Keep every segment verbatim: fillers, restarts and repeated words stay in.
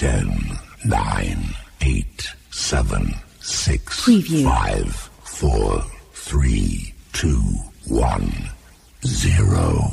ten, nine, eight, seven, six, Preview. five, four, three, two, one, zero.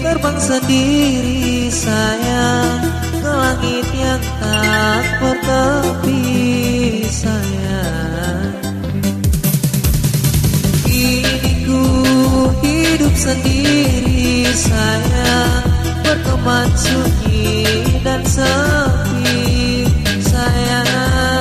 terbang sendiri sayang ke langit yang tak bertepi sayang. Kini ku hidup sendiri sayang, berteman sunyi dan sepi sayang.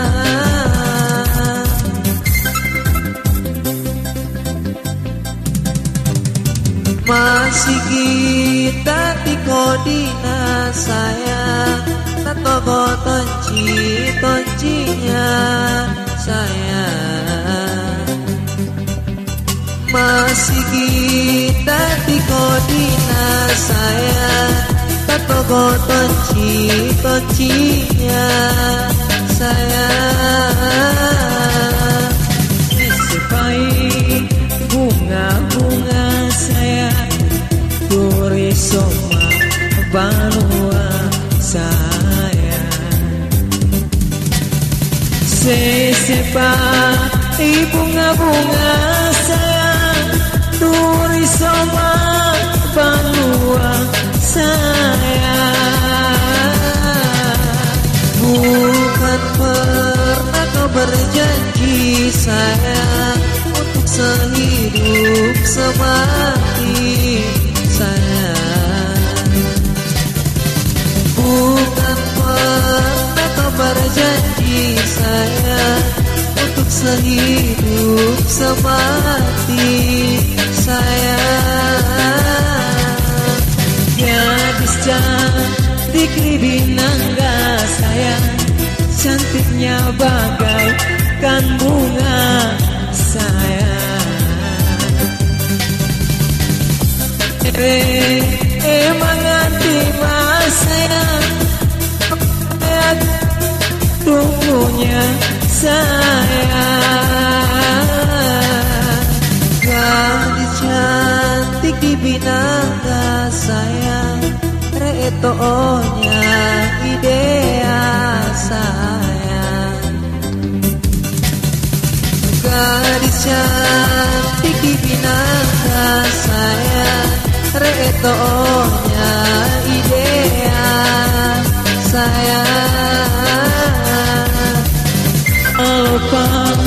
Masih kita tiko dina sayang, tatogo tonci toncinya sayang. Masih kita tiko dina sayang, tatogo tonci toncinya sayang. Sesuai bunga-bunga sayang, duri soma banua sayang. Sesuai bunga-bunga sayang, duri soma banua sayang. Bukan pernah kau berjanji sayang untuk sehidup semati sayang. Bukan pernah kau berjanji sayang untuk sehidup semati sayang. Gadis cantik Binangga sayang, cantiknya bagaikan bunga sayang. Eh, emang nanti mas sayang, tunggunya sayang. Gadis cantik di Binangga sayang, reetonya idea sayang. Gadis cantik di Binangga sayang, reetonya idea sayang. Alpang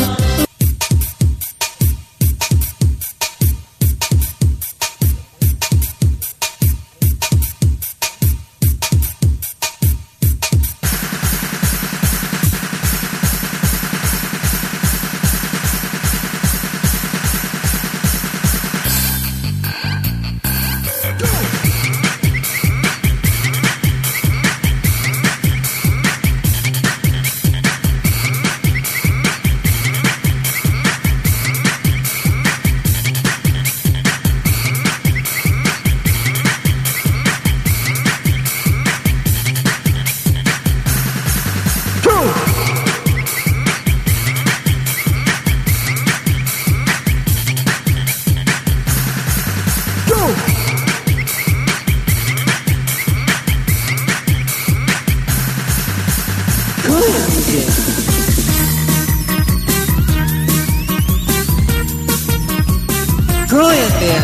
goyang dia.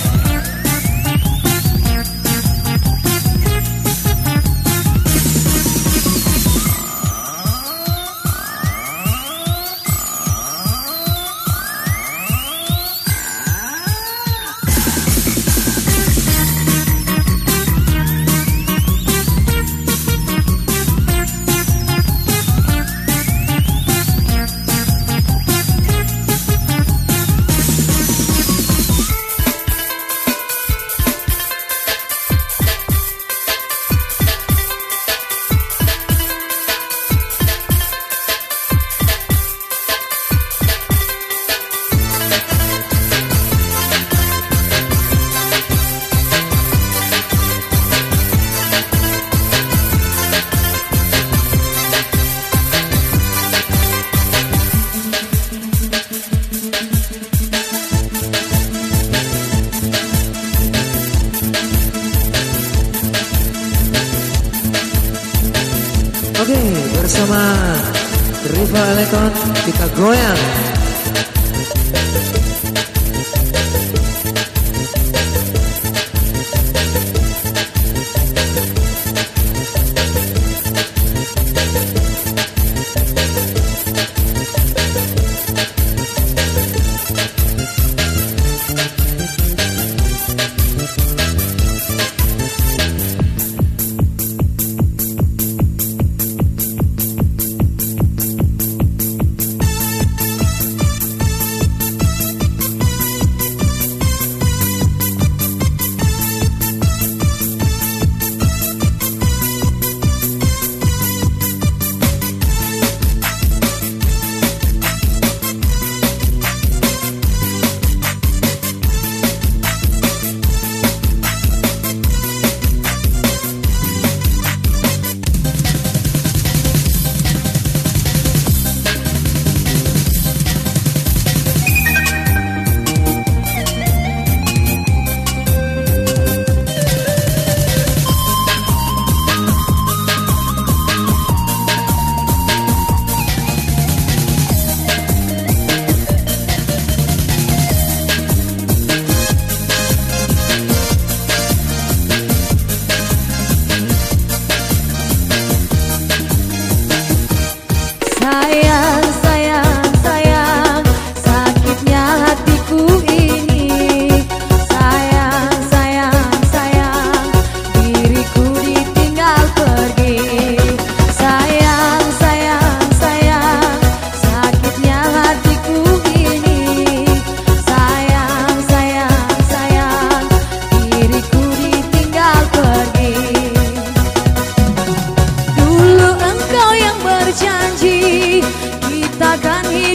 Oke, bersama Riva Elekon kita goyang.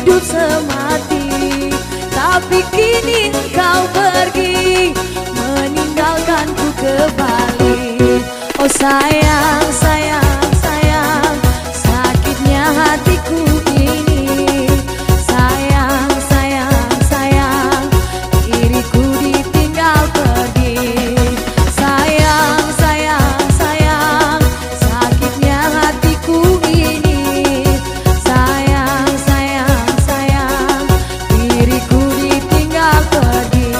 hidup semati. Tapi kini engkau pergi, meninggalkanku kembali. Oh sayang, sayang, sayang, sakitnya hatiku ini. Sayang, sayang, sayang, diriku ditinggal pergi. Sayang, sayang, sayang, sakitnya hatiku ini. Sayang, sayang, sayang, diriku ditinggal pergi.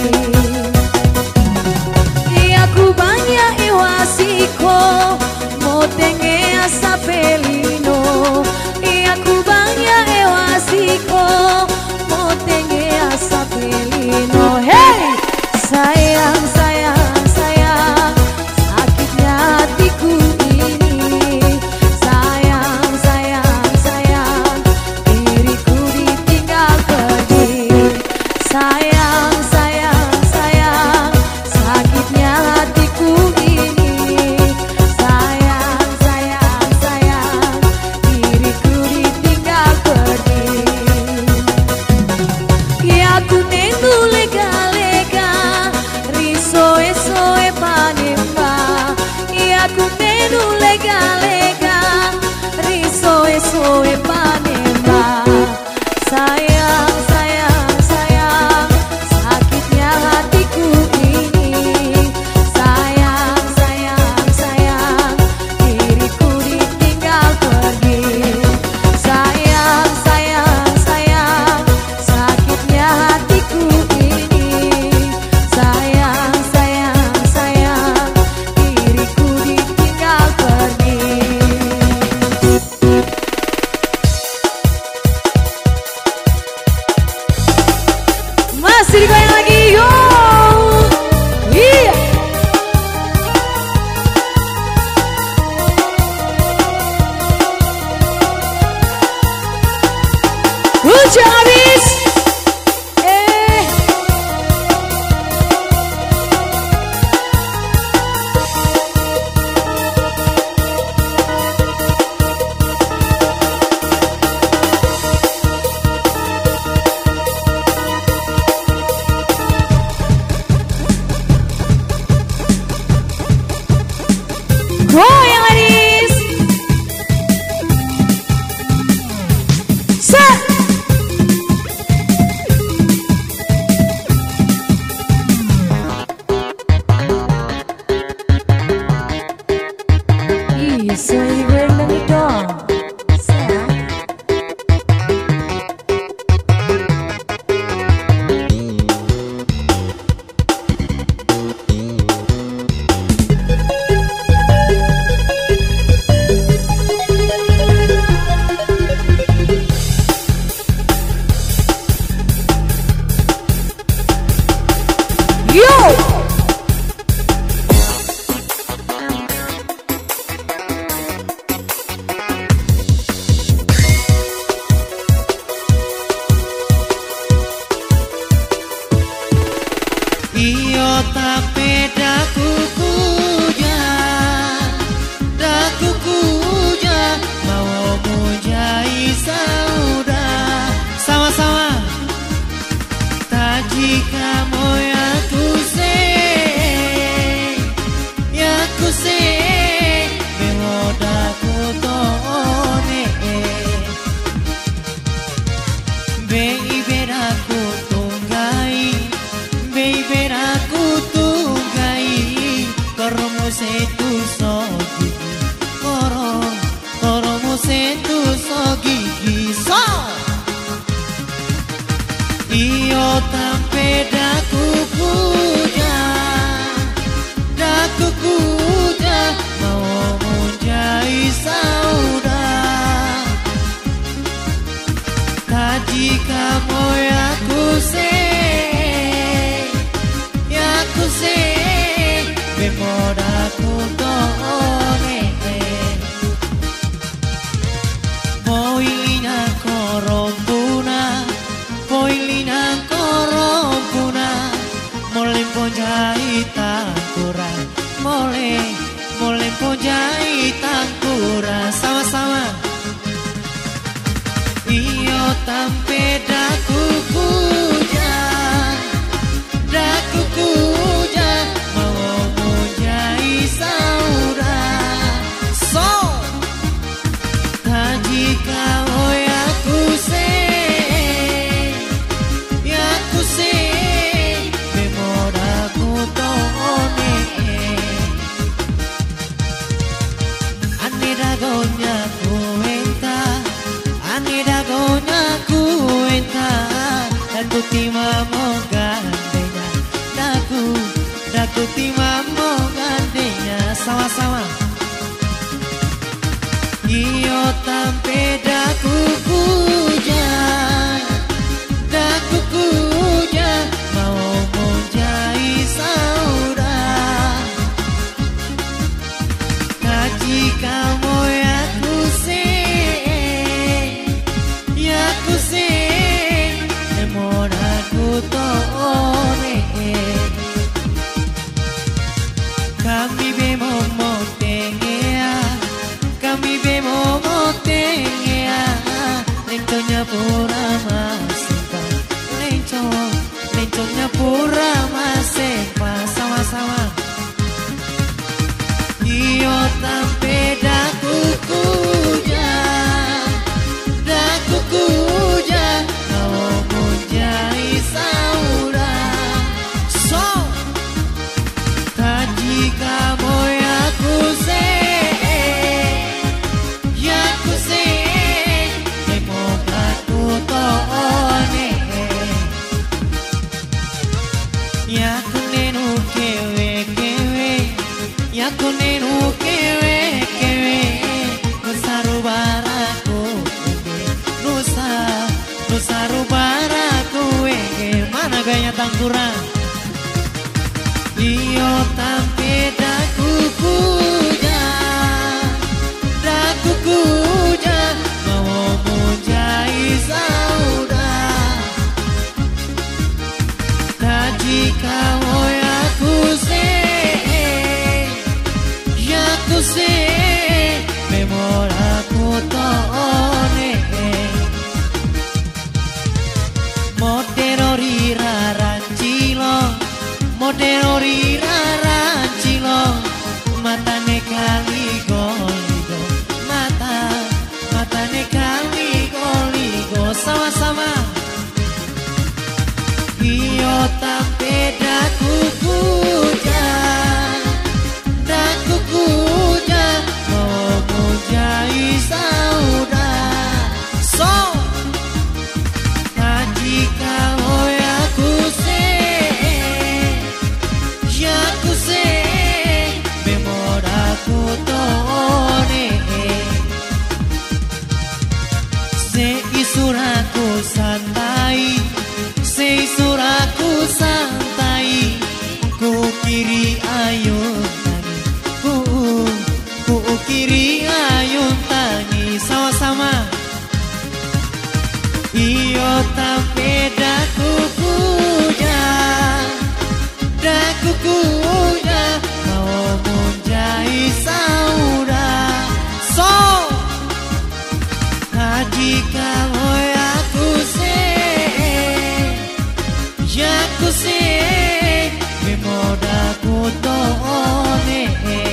Iya ku banyak iwasiko, motenge asa pelino. Iya ku banyak iwasiko, motenge asa pelino. Hey, sayang, sayang, sayang, sakitnya hatiku ini. Sayang, sayang, sayang, diriku ditinggal pergi. Sayang, sayang, sayang, sakitnya hatiku ini. Sayang, sayang, sayang, diriku ditinggal pergi. Ya ku nenu lega-lega, risoe-soe panemba. Ya ku nenu lega-lega, risoe-soe panemba. Sayang, sayang, sayang, sakitnya hatiku ini. Sayang, sayang, sayang, diriku ditinggal pergi. Sayang, sayang, sayang, sakitnya hatiku ini. Sayang, sayang, sayang, diriku ditinggal pergi. Masih digoyang lagi, yo. Iya. Hujan habis. Eh. Goyang ladies. Set. Ih, saya goyang dong. Set. Yo! Iyo tapi daku puja, daku puja, mau mujai sauda. Sama-sama. Taji kamu ya ku se, ya ku se, bemodaku tone, baby aku tunggai, baby aku tunggai, koromu setu sogi, korom, koromu setu sogi, so. Iyo tampe daku puja, daku puja, mau mujai sauda. Taji kamu ya ku se, ya ku se, bemodaku tone. Boilina korompuna, boilina korompuna, mole pojai tangkura, mole, mole pojai tangkura. Sama-sama. Iyo tampe daku puja, daku puja, mau mujai saura. So, tadi kau yaku se, yaku se, memoraku tone. Ane dagonya kuenta, ane dagonya kuenta, daku timamo gandenya, daku, daku timamo gandenya, sama-sama. Iyo tampe daku puja, daku puja, mau mujai saura. Kaji kamu yaku se, yaku se, memoraku tone. Kami bemo motengea, kami bemo motengea, lenconya pura masepa, lenco, lenconya pura masepa, sama-sama. Iyo tampe daku puja, daku puja, mau mujai saura. So, tadi kamu yaku se, yaku se, emokaku tone. Yaku nenu kewe kewe, yaku nenu kewe kewe, nusa rubaraku ege, nusa, nusa rubaraku ege. Mana gayanya tangkurang? Iyo tampe daku puja, daku puja, mau mujai saura. Tadi kau yaku se, yaku se, memoraku tone. Moderori rarancilo, moderori rarancilo, matane kali goligo, mata, matane kali goligo, sama-sama. Iyo tampe daku puja, daku puja, mau mujai saura. So, tadi kau yaku se, yaku se, memoraku tone. Se isuraku santai, se isuraku santai, ku kiri ayun tani, ku, ku kiri ayun tani, sama-sama. Iyo tampe daku puja, daku puja, mau mujai saura. So, tadi kamu yaku se, yaku se, memoraku tone.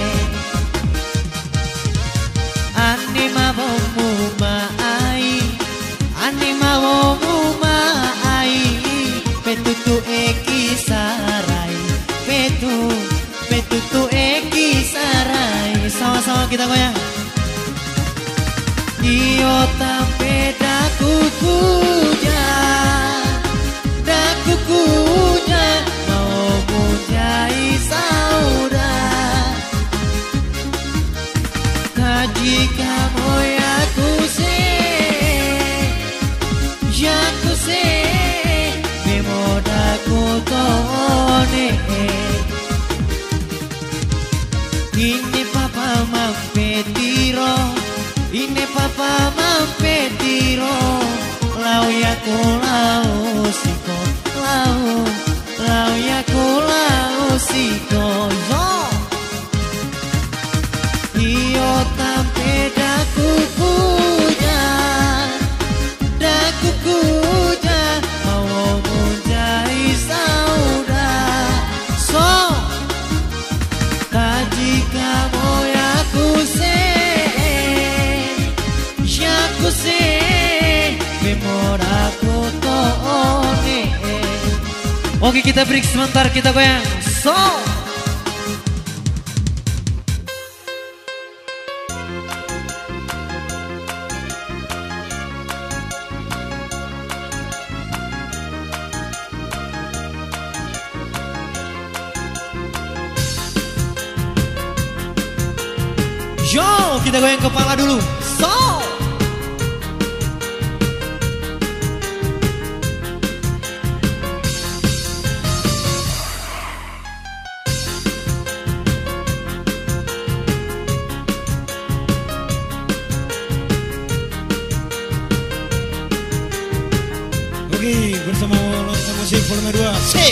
Ane mabomu maai, ane mabomu maai, petutu eki sarai, petu, petutu eki sarai. Sama-sama kita goyang. Iyo tampe daku puja, daku puja, mau mujai saura. Tadi kamu yaku se, yaku se, memoraku tone. Ini papa mampetiro, ini papa mampetiro, lau yaku lau siko, lau, lau yaku lau siko. Yo, iyo tampe daku puja, daku Oke, kita break sebentar, kita goyang. So. Yo, kita goyang kepala dulu. So. Oke, bersama Lontar Musik Volume dua. Sip.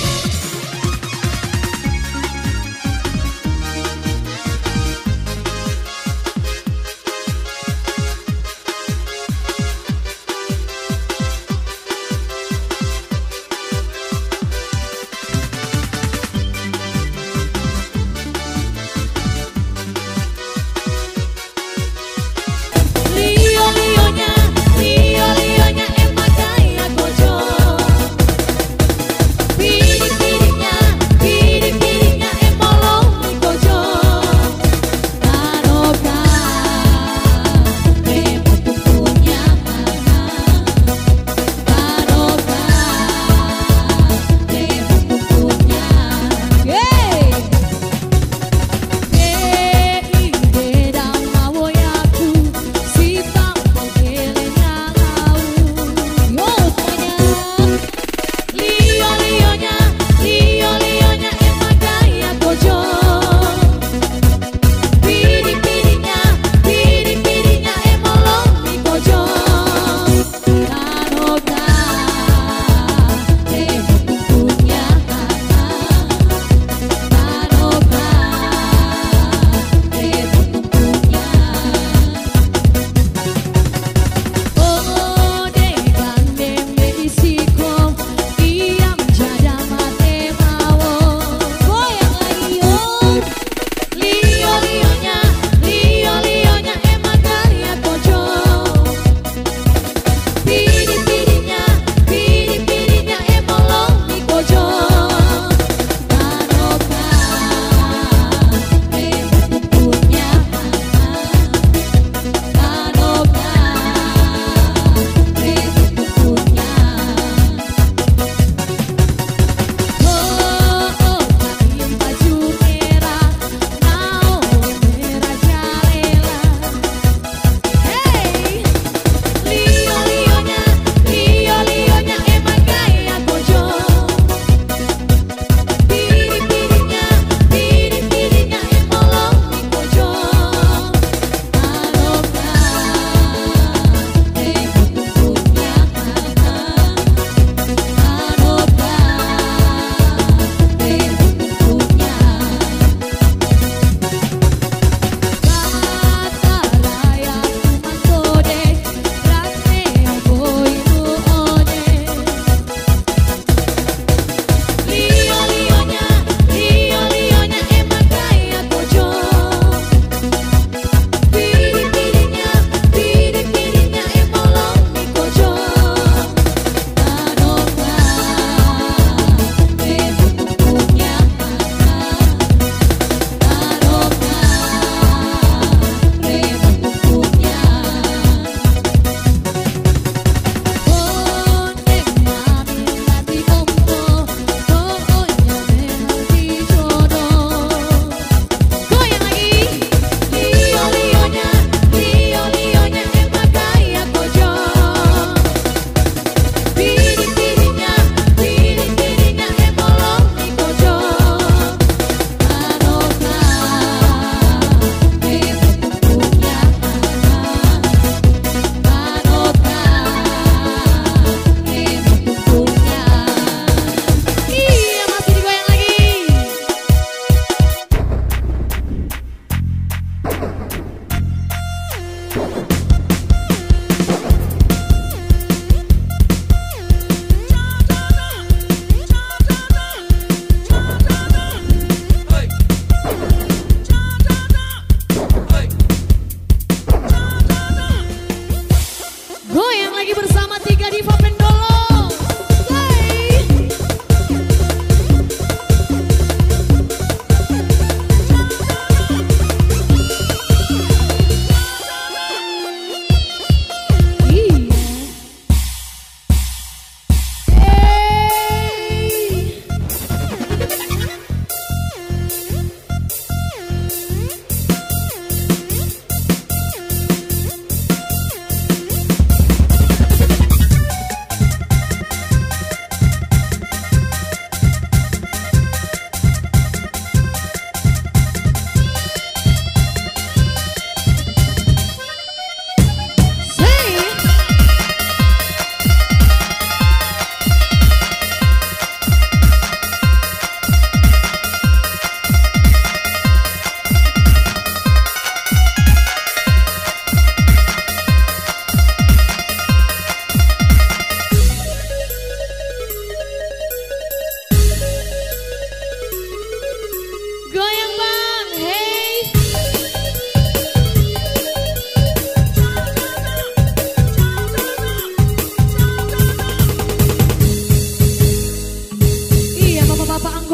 Lio-lionya, lio-lionya emang kayak gojol. Pilih-pilih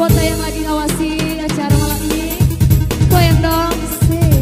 kota yang lagi ngawasi acara malam ini. Goyang dong, say.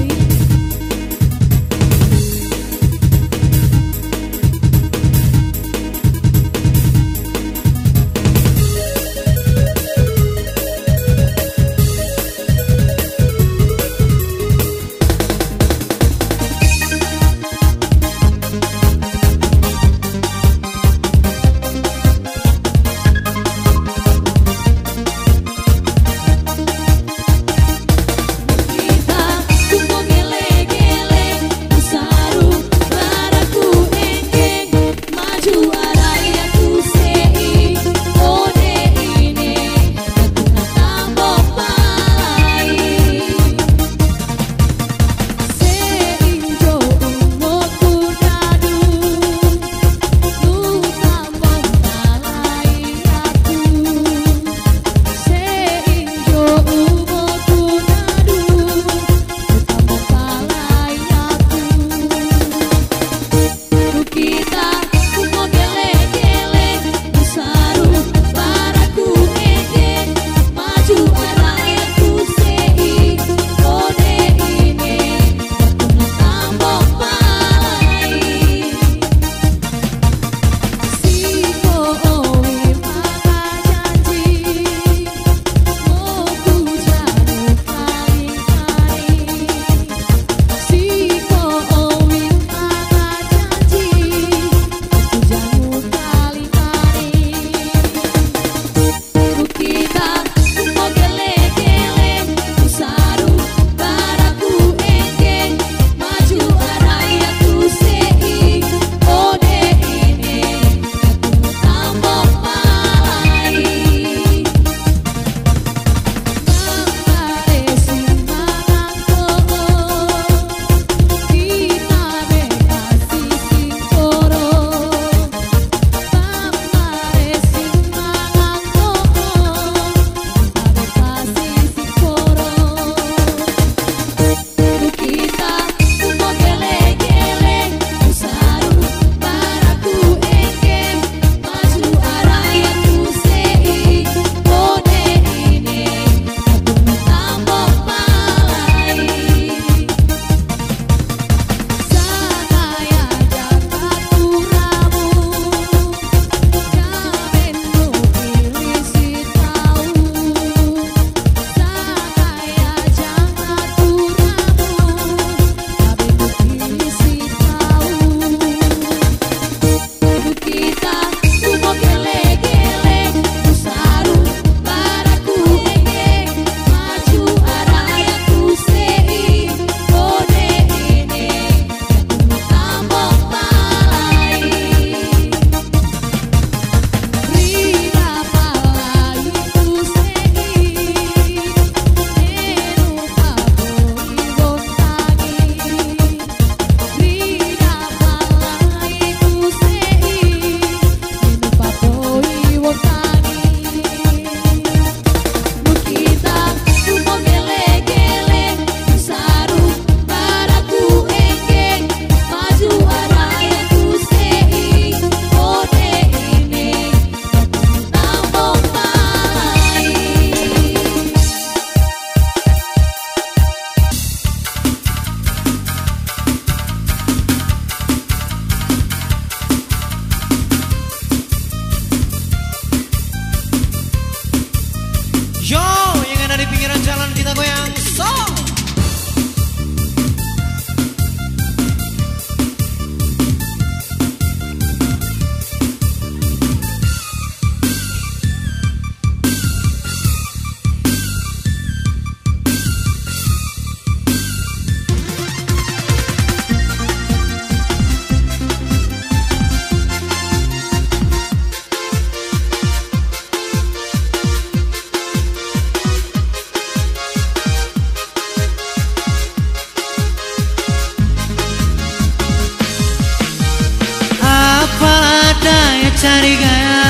cari gaya,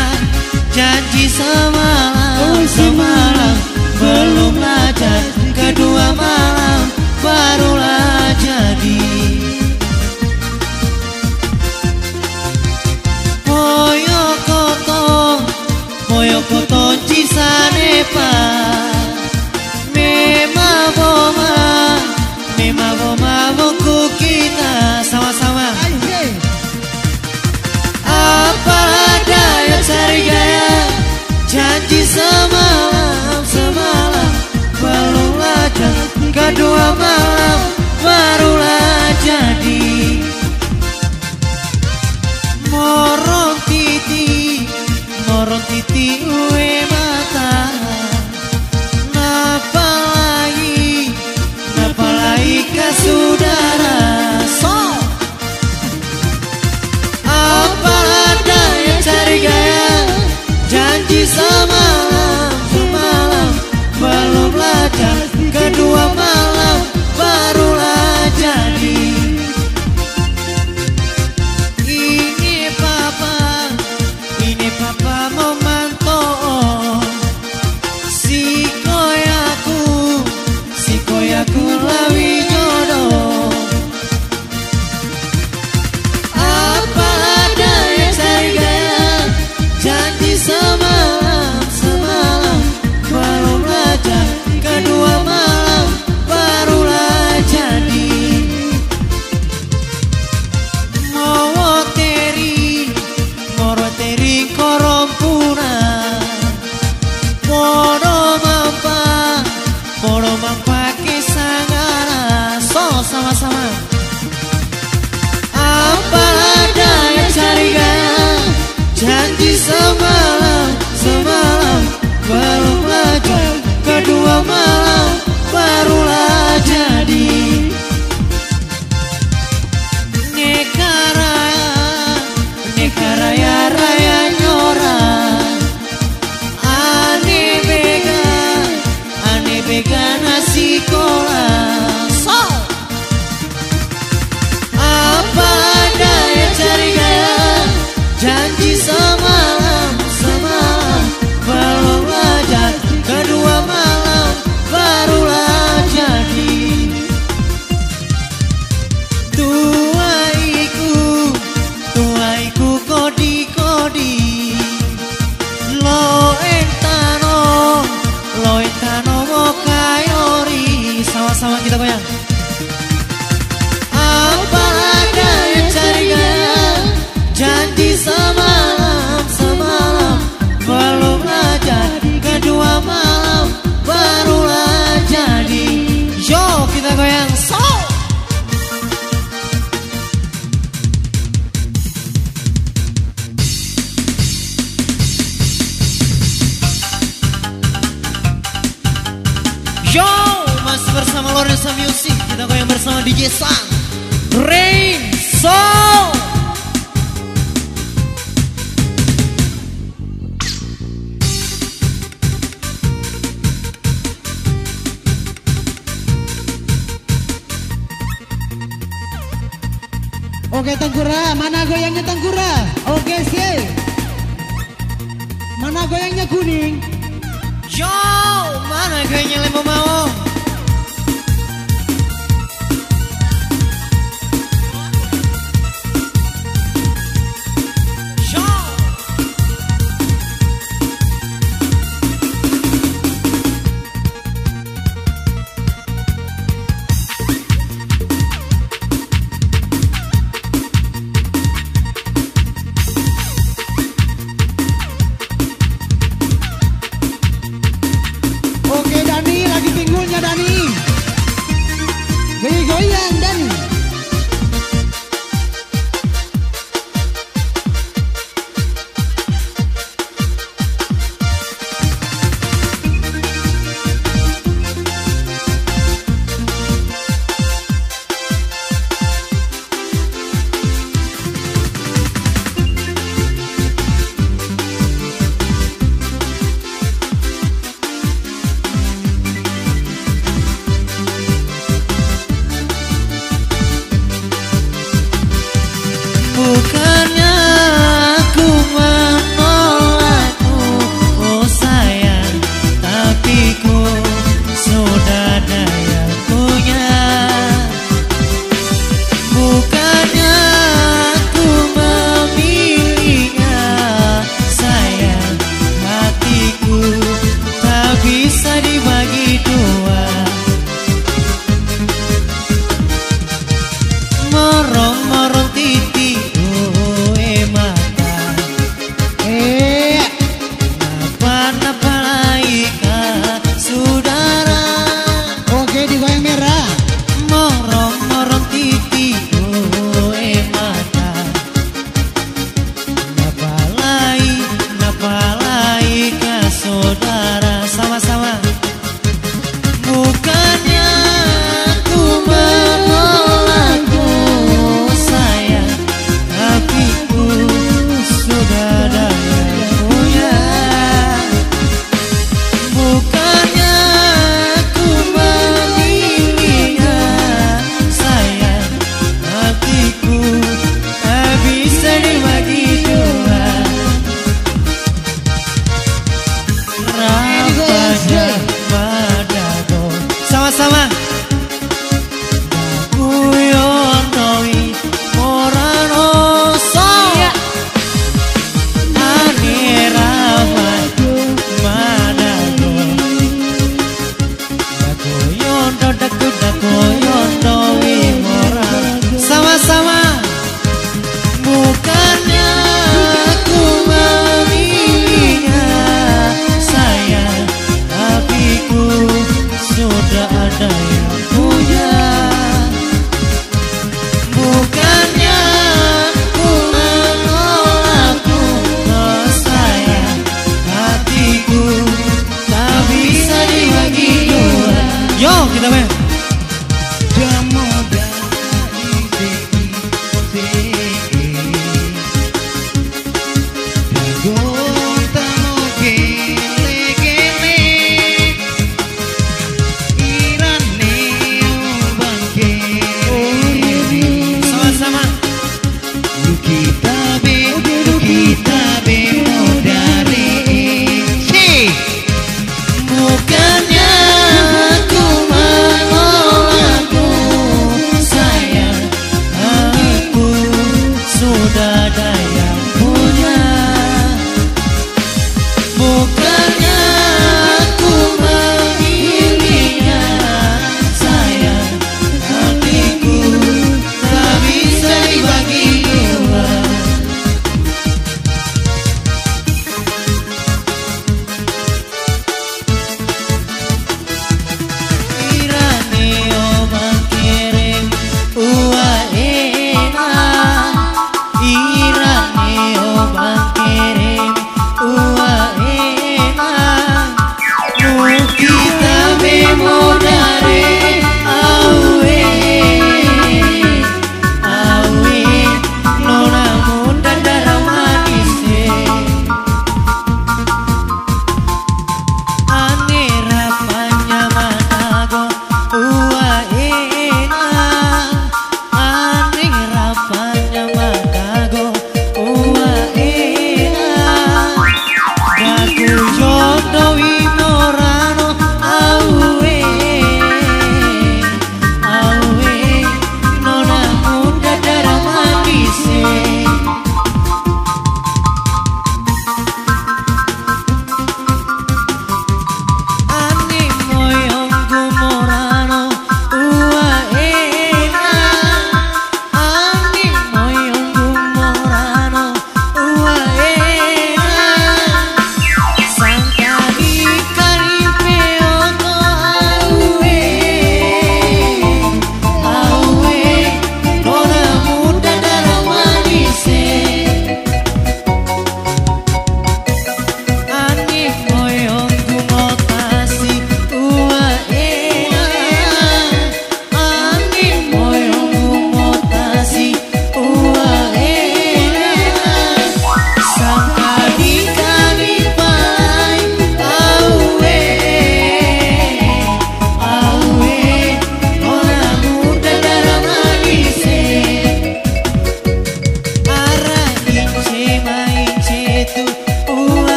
janji semalam, semalam belumlah jadi, kedua malam barulah jadi. Moyo koto, moyo koto cisane pa. Kolong titi uwe mata. Napa lagi, napa lagi ke saudara. So apa ada yang cari gaya, janji semalam semalam belum lajang, kedua malam barulah jadi. Ini papa, ini papa mau mantau si koyaku, si koyaku lawi jodoh. Apa ada yang cari gaya, janji semalam semalam belum lajang, kedua malam barulah jadi. Mowoteri, moroteri korompuna, podo mampa, podo mampa kisangara. So sama-sama. Apa ada yang cari gaya, janji semalam semalam belum lajang, kedua malam barulah jadi. Nekaraya, nekaraya raya nyora, ane bega, ane bega nasi kola. So apa ada yang cari gaya, janji semalam semalam belum lajang, kedua malam barulah jadi. Tuaiku, tuaiku kodi-kodi, lo entano, lo entano mau kayori. Sama-sama kita goyang. Apa ada yang cari gaya, janji semalam semalam belum lajang, kedua malam barulah jadi. Yo kita goyang. So yo masih bersama Lorenza Music, kita goyang bersama D J Sang Rain Song. Oke Tengkura, mana goyangnya Tengkura? Oke sih. Mana goyangnya kuning? Yo, mana goyangnya lembu mau? Yo. Oke Dani, lagi pinggulnya Madago. Sama-sama. Kuyonoi morano so. Anirama madago. Dago yondo dago dago yondo morano. Sama-sama. Bukannya aku memilihnya sayang, tapi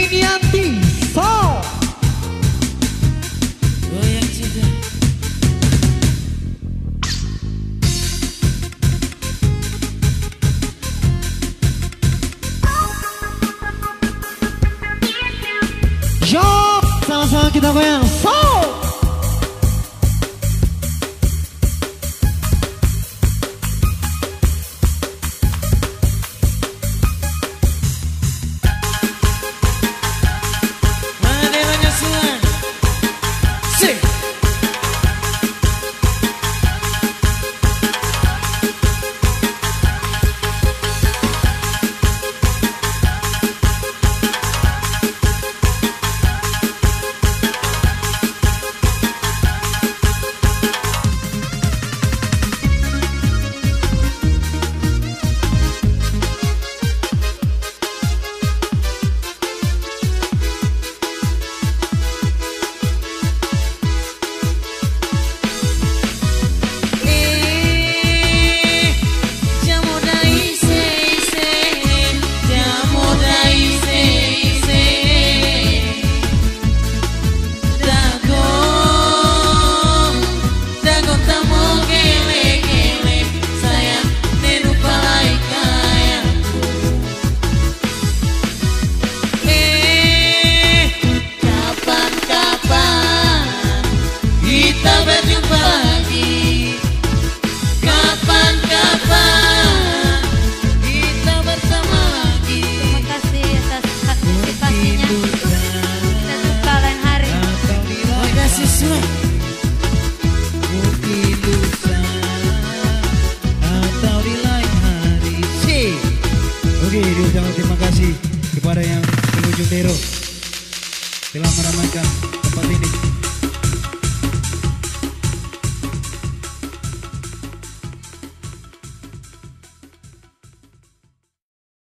Yanti. So. Goyang cinta. Yo, sama-sama kita goyang. So. Oke, diucapkan terima kasih kepada yang pengunjung Dero telah meramaikan tempat ini.